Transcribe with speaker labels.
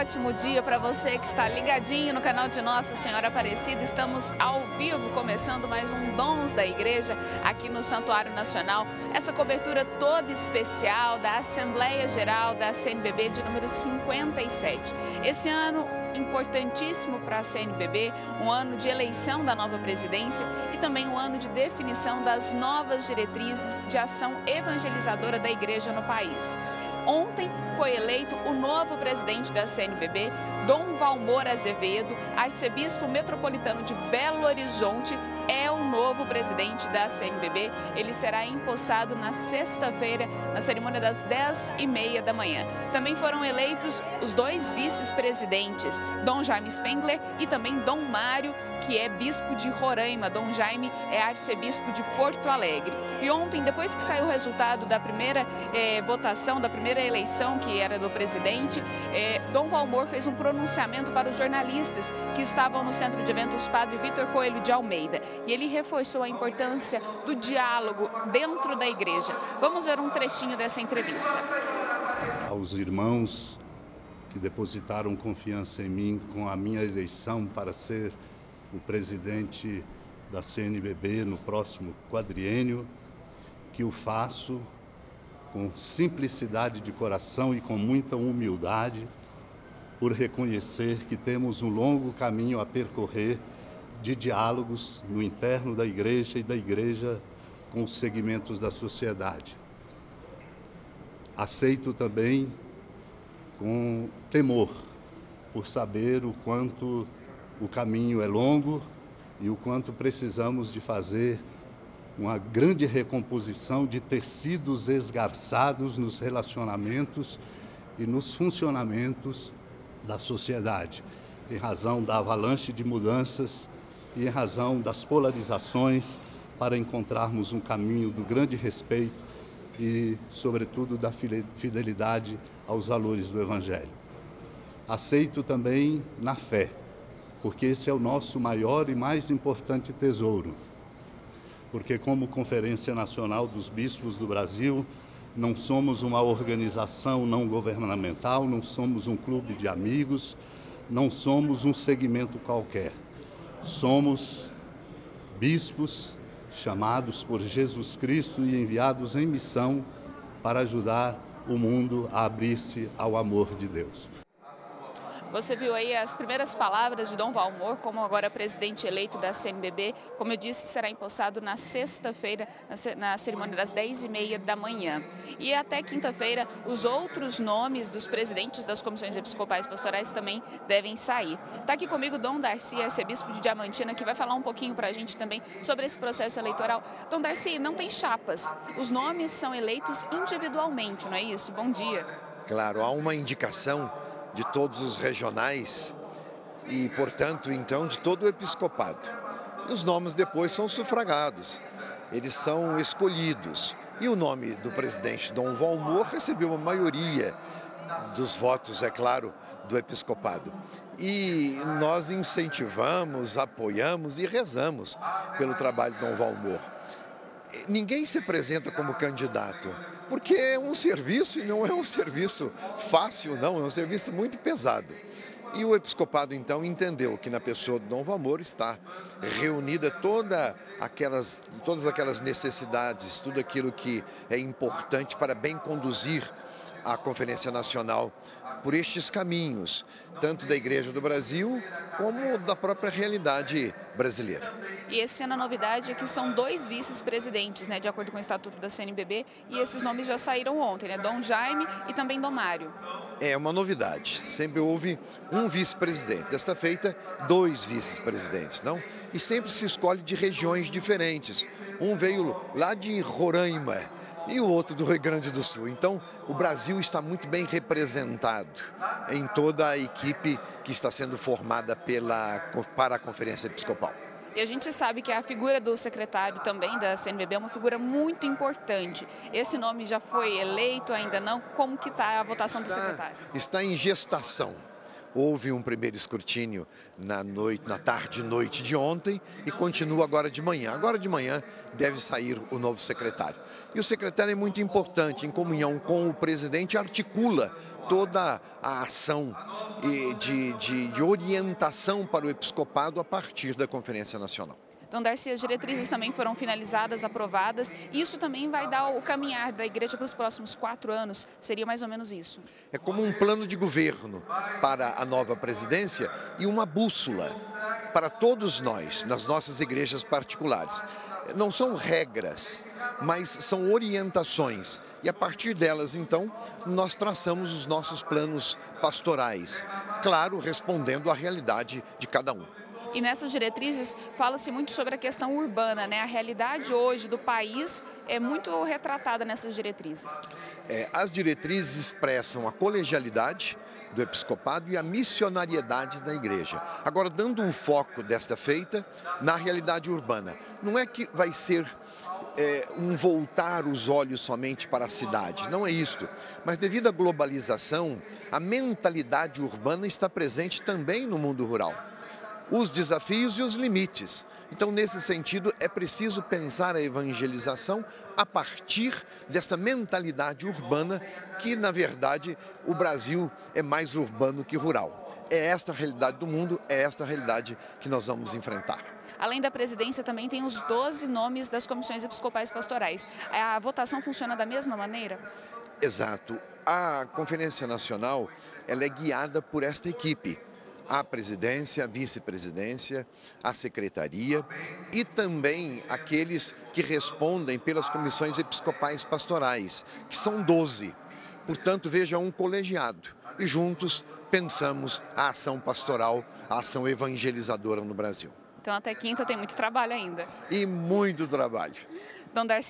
Speaker 1: ótimo dia para você que está ligadinho no canal de Nossa Senhora Aparecida. Estamos ao vivo, começando mais um Dons da Igreja aqui no Santuário Nacional. Essa cobertura toda especial da Assembleia Geral da CNBB de número 57. Esse ano importantíssimo para a CNBB, um ano de eleição da nova presidência e também um ano de definição das novas diretrizes de ação evangelizadora da Igreja no país. Ontem foi eleito o novo presidente da CNBB, Dom Valmor Azevedo, arcebispo metropolitano de Belo Horizonte, é o novo presidente da CNBB. Ele será empossado na sexta-feira, na cerimônia das 10h30 da manhã. Também foram eleitos os dois vice-presidentes, Dom Jaime Spengler e também Dom Mário, que é bispo de Roraima. Dom Jaime é arcebispo de Porto Alegre. E ontem, depois que saiu o resultado da primeira votação, da primeira eleição, que era do presidente, Dom Valmor fez um pronunciamento para os jornalistas que estavam no Centro de Eventos Padre Vitor Coelho de Almeida. E ele reforçou a importância do diálogo dentro da igreja. Vamos ver um trechinho dessa entrevista.
Speaker 2: Aos irmãos que depositaram confiança em mim com a minha eleição para ser o presidente da CNBB no próximo quadriênio, que o faço com simplicidade de coração e com muita humildade, por reconhecer que temos um longo caminho a percorrer de diálogos no interno da igreja e da igreja com os segmentos da sociedade. Aceito também com temor, por saber o quanto o caminho é longo e o quanto precisamos de fazer uma grande recomposição de tecidos esgarçados nos relacionamentos e nos funcionamentos da sociedade, em razão da avalanche de mudanças e em razão das polarizações, para encontrarmos um caminho do grande respeito e, sobretudo, da fidelidade aos valores do Evangelho. Aceito também na fé, porque esse é o nosso maior e mais importante tesouro. Porque, como Conferência Nacional dos Bispos do Brasil, não somos uma organização não governamental, não somos um clube de amigos, não somos um segmento qualquer. Somos bispos chamados por Jesus Cristo e enviados em missão para ajudar o mundo a abrir-se ao amor de Deus.
Speaker 1: Você viu aí as primeiras palavras de Dom Valmor, como agora presidente eleito da CNBB. Como eu disse, será empossado na sexta-feira, na cerimônia das 10h30 da manhã. E até quinta-feira, os outros nomes dos presidentes das comissões episcopais pastorais também devem sair. Está aqui comigo Dom Darcy, arcebispo de Diamantina, que vai falar um pouquinho para a gente também sobre esse processo eleitoral. Dom Darcy, não tem chapas. Os nomes são eleitos individualmente, não é isso? Bom dia.
Speaker 3: Claro, há uma indicação de todos os regionais e, portanto, então, de todo o episcopado. E os nomes depois são sufragados, eles são escolhidos. E o nome do presidente Dom Valmor recebeu uma maioria dos votos, é claro, do episcopado. E nós incentivamos, apoiamos e rezamos pelo trabalho de Dom Valmor. Ninguém se apresenta como candidato, porque é um serviço e não é um serviço fácil, não, é um serviço muito pesado. E o episcopado, então, entendeu que na pessoa de Dom Valmor está reunida todas aquelas necessidades, tudo aquilo que é importante para bem conduzir a Conferência Nacional por estes caminhos, tanto da Igreja do Brasil como da própria realidade brasileira.
Speaker 1: E esse ano a novidade é que são dois vice-presidentes, né, de acordo com o Estatuto da CNBB, e esses nomes já saíram ontem, né, Dom Jaime e também Dom Mário.
Speaker 3: É uma novidade, sempre houve um vice-presidente, desta feita dois vice-presidentes, não? E sempre se escolhe de regiões diferentes, um veio lá de Roraima e o outro do Rio Grande do Sul. Então, o Brasil está muito bem representado em toda a equipe que está sendo formada para a Conferência Episcopal.
Speaker 1: E a gente sabe que a figura do secretário também da CNBB é uma figura muito importante. Esse nome já foi eleito, ainda não? Como que está a votação do secretário?
Speaker 3: Está em gestação. Houve um primeiro escrutínio na tarde e noite de ontem e continua agora de manhã. Agora de manhã deve sair o novo secretário. E o secretário é muito importante, em comunhão com o presidente, articula toda a ação de orientação para o episcopado a partir da Conferência Nacional.
Speaker 1: Dom Darcy, as diretrizes também foram finalizadas, aprovadas. Isso também vai dar o caminhar da igreja para os próximos 4 anos? Seria mais ou menos isso?
Speaker 3: É como um plano de governo para a nova presidência e uma bússola para todos nós, nas nossas igrejas particulares. Não são regras, mas são orientações. E a partir delas, então, nós traçamos os nossos planos pastorais. Claro, respondendo à realidade de cada um.
Speaker 1: E nessas diretrizes fala-se muito sobre a questão urbana, né? A realidade hoje do país é muito retratada nessas diretrizes.
Speaker 3: As diretrizes expressam a colegialidade do episcopado e a missionariedade da igreja. Agora, dando um foco desta feita na realidade urbana. Não é que vai ser um voltar os olhos somente para a cidade, não é isto. Mas devido à globalização, a mentalidade urbana está presente também no mundo rural. Os desafios e os limites. Então, nesse sentido, é preciso pensar a evangelização a partir dessa mentalidade urbana que, na verdade, o Brasil é mais urbano que rural. É esta a realidade do mundo, é esta a realidade que nós vamos enfrentar.
Speaker 1: Além da presidência, também tem os 12 nomes das comissões episcopais pastorais. A votação funciona da mesma maneira?
Speaker 3: Exato. A Conferência Nacional ela é guiada por esta equipe. A presidência, a vice-presidência, a secretaria e também aqueles que respondem pelas comissões episcopais pastorais, que são 12. Portanto, veja, um colegiado. E juntos pensamos a ação pastoral, a ação evangelizadora no Brasil.
Speaker 1: Então, até quinta tem muito trabalho ainda.
Speaker 3: E muito trabalho.
Speaker 1: Dom Darcy